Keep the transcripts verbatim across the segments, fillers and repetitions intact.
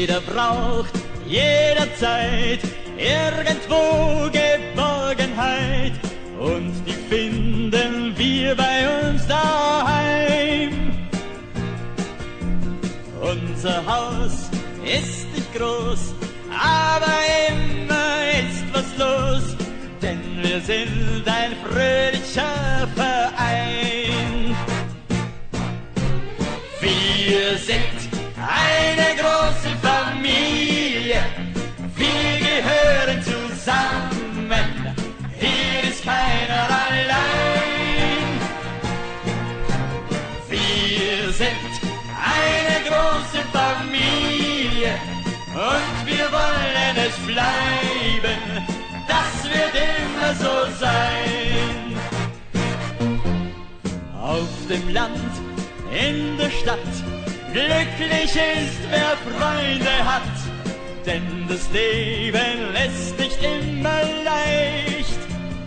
Jeder braucht jederzeit irgendwo Geborgenheit und die finden wir bei uns daheim. Unser Haus ist nicht groß, aber immer ist was los, denn wir sind ein fröhlicher Verein. Wir sind eine große Familie, wir gehören zusammen, hier ist keiner allein. Wir sind eine große Familie und wir wollen es bleiben, das wird immer so sein. Auf dem Land, in der Stadt, glücklich ist, wer Freunde hat, denn das Leben ist nicht immer leicht.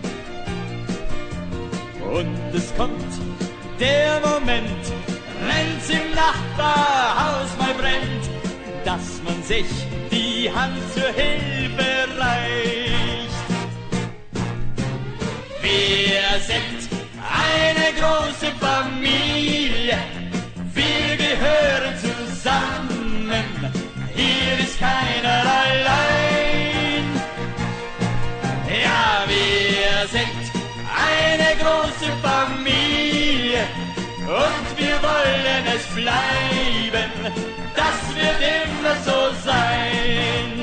Und es kommt der Moment, wenn's im Nachbarhaus mal brennt, dass man sich die Hand zur Hilfe reicht. Wir sind eine große Familie, wir gehören zusammen, hier ist keiner allein. Ja, wir sind eine große Familie und wir wollen es bleiben, das wird immer so sein.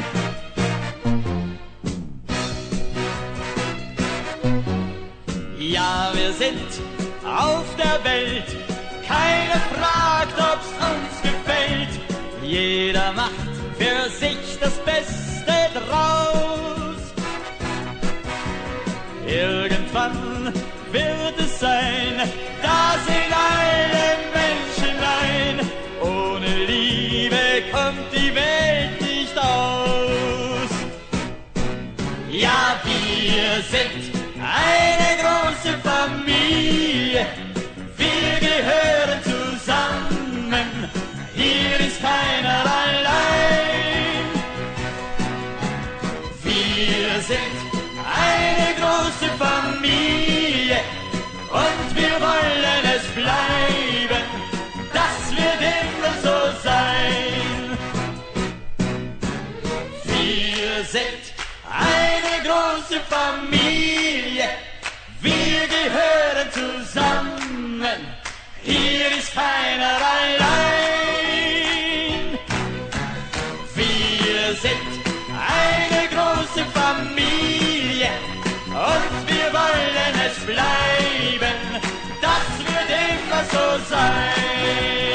Ja, wir sind auf der Welt, keiner fragt, ob's uns gefällt. Jeder macht für sich das Beste draus. Irgendwann wird es sein, da sind alle Menschen ein. Ohne Liebe kommt die Welt nicht aus. Ja, wir sind eine große Familie, wir gehören zusammen, hier ist keiner allein. Wir sind eine große Familie und wir wollen es bleiben, das wird immer so sein. Wir sind eine große Familie, wir gehören zusammen, hier ist keiner allein. Wir sind eine große Familie und wir wollen es bleiben, das wird immer so sein.